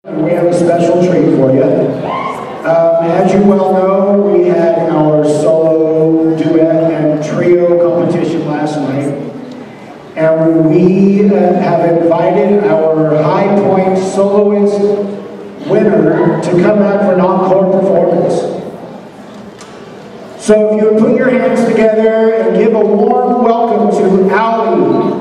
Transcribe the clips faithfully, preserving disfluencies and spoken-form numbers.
We have a special treat for you. Um, as you well know, we had our solo, duet, and trio competition last night. And we uh, have invited our High Point soloist winner to come back for an encore performance. So if you would put your hands together and give a warm welcome to Allie.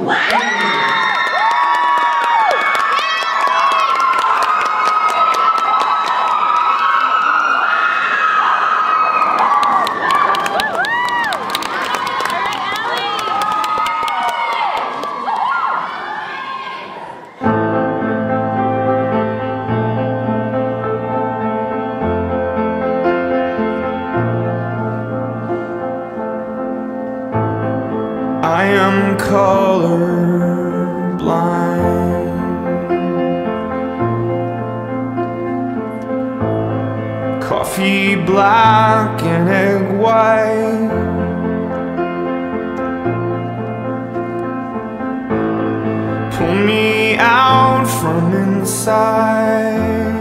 I am colorblind. Coffee black and egg white. Pull me out from inside.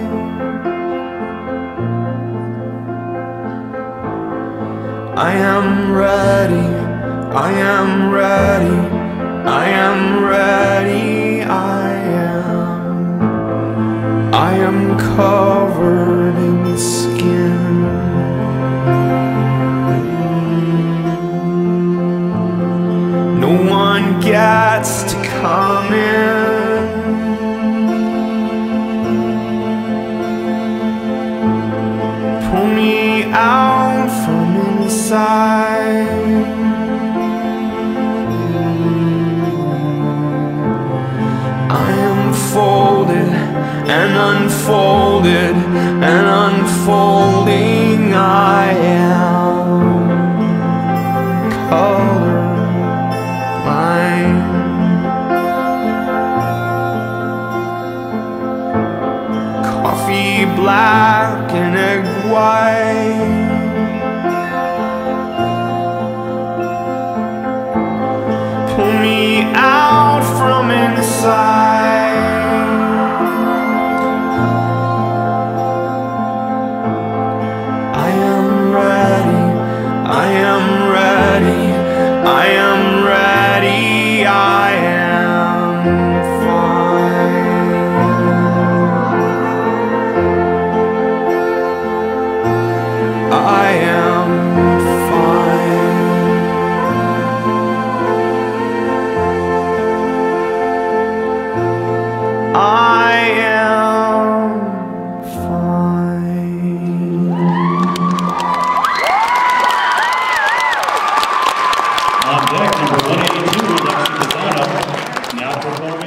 I am ready. I am ready, I am ready, I am I am covered in skin. No one gets to come in. Pull me out from inside. Folded and unfolded and unfolding, I am colorblind. Coffee black and egg white. Pull me out from inside. I am ready, I am ready, I am fine. I am fine. I am fine. On deck, number one eighty-two, Lonnie, now performing.